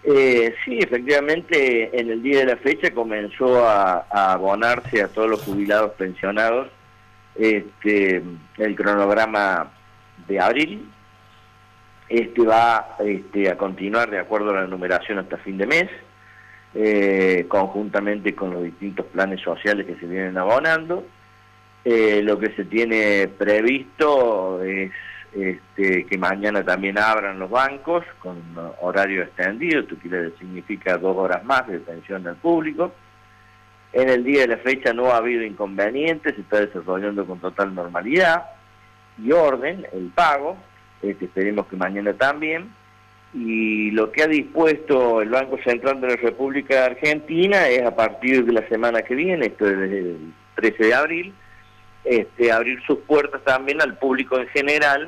Sí, efectivamente, en el día de la fecha comenzó a abonarse a todos los jubilados pensionados el cronograma de abril. Va a continuar de acuerdo a la numeración hasta fin de mes, conjuntamente con los distintos planes sociales que se vienen abonando. Lo que se tiene previsto es que mañana también abran los bancos con horario extendido, esto significa 2 horas más de atención al público. En el día de la fecha no ha habido inconvenientes, se está desarrollando con total normalidad y orden el pago, esperemos que mañana también. Y lo que ha dispuesto el Banco Central de la República de Argentina es a partir de la semana que viene, esto es desde el 13 de abril, abrir sus puertas también al público en general,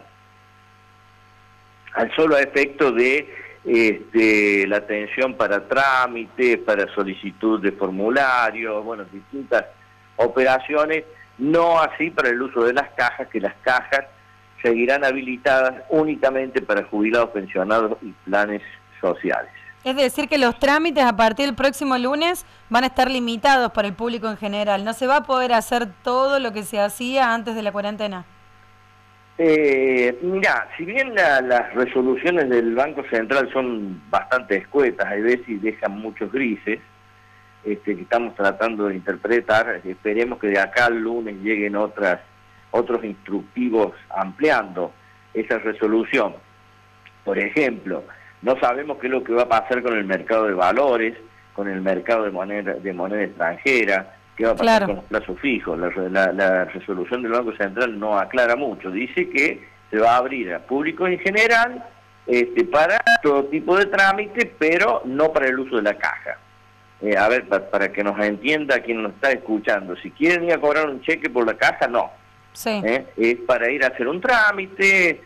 al solo efecto de la atención para trámites, para solicitud de formularios, bueno, distintas operaciones, no así para el uso de las cajas, que las cajas seguirán habilitadas únicamente para jubilados, pensionados y planes sociales. Es decir, que los trámites a partir del próximo lunes van a estar limitados para el público en general. No se va a poder hacer todo lo que se hacía antes de la cuarentena. Mirá, si bien las resoluciones del Banco Central son bastante escuetas, hay veces y dejan muchos grises, que estamos tratando de interpretar, esperemos que de acá al lunes lleguen otros instructivos ampliando esa resolución. Por ejemplo, no sabemos qué es lo que va a pasar con el mercado de valores, con el mercado de moneda extranjera, qué va a pasar con los plazos fijos. La resolución del Banco Central no aclara mucho, dice que se va a abrir a público en general para todo tipo de trámite, pero no para el uso de la caja. A ver, para que nos entienda quien nos está escuchando, si quieren ir a cobrar un cheque por la caja, no. Sí. Es para ir a hacer un trámite,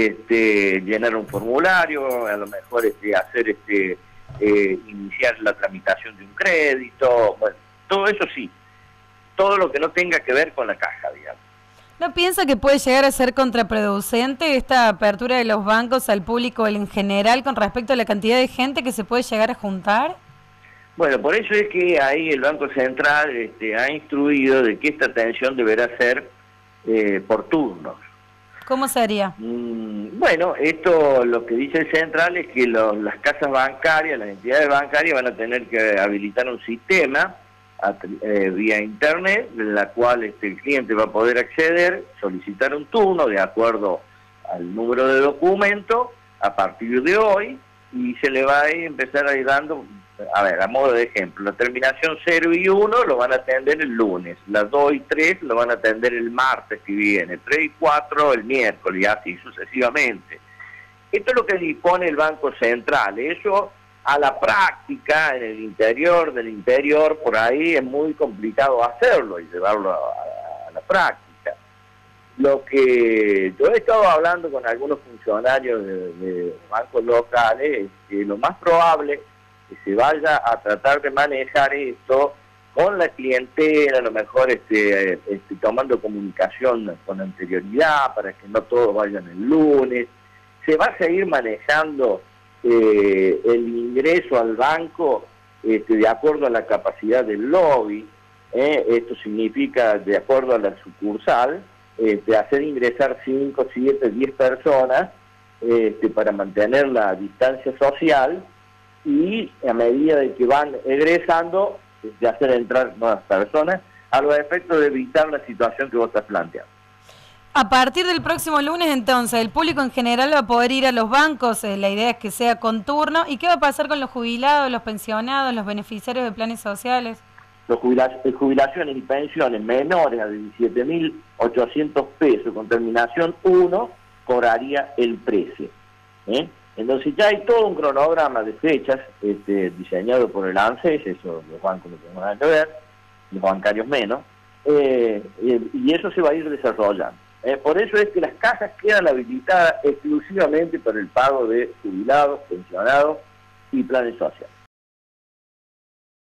llenar un formulario, a lo mejor hacer iniciar la tramitación de un crédito, bueno, todo eso sí, todo lo que no tenga que ver con la caja, digamos. ¿No piensa que puede llegar a ser contraproducente esta apertura de los bancos al público en general con respecto a la cantidad de gente que se puede llegar a juntar? Bueno, por eso es que ahí el Banco Central ha instruido de que esta atención deberá ser por turnos. ¿Cómo sería? Bueno, esto lo que dice el Central es que las casas bancarias, las entidades bancarias van a tener que habilitar un sistema vía internet, en la cual el cliente va a poder acceder, solicitar un turno de acuerdo al número de documento a partir de hoy, y se le va a empezar a ir dando, a ver, a modo de ejemplo, la terminación 0 y 1 lo van a atender el lunes, las 2 y 3 lo van a atender el martes que viene, 3 y 4 el miércoles, y así sucesivamente. Esto es lo que dispone el Banco Central. Eso a la práctica, en el interior del interior, por ahí es muy complicado hacerlo y llevarlo a la práctica. Lo que yo he estado hablando con algunos funcionarios de bancos locales, es que lo más probable que se vaya a tratar de manejar esto con la clientela, a lo mejor tomando comunicación con anterioridad para que no todos vayan el lunes. Se va a seguir manejando el ingreso al banco de acuerdo a la capacidad del lobby. Esto significa, de acuerdo a la sucursal, hacer ingresar 5, 7, 10 personas para mantener la distancia social, y a medida de que van egresando, de hacer entrar nuevas personas, a los efectos de evitar la situación que vos estás planteando. A partir del próximo lunes, entonces, el público en general va a poder ir a los bancos, la idea es que sea con turno. ¿Y qué va a pasar con los jubilados, los pensionados, los beneficiarios de planes sociales? Los jubilaciones y pensiones menores a 17.800 pesos con terminación 1 cobraría el precio. Entonces ya hay todo un cronograma de fechas diseñado por el ANSES, eso los bancos no tienen nada que ver, los bancarios menos, y eso se va a ir desarrollando. Por eso es que las cajas quedan habilitadas exclusivamente para el pago de jubilados, pensionados y planes sociales.